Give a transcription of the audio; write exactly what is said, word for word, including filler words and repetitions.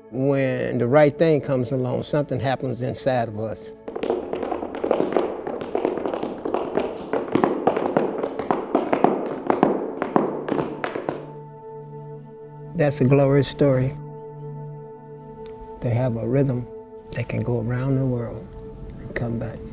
When the right thing comes along, something happens inside of us. That's a glorious story. They have a rhythm that can go around the world and come back.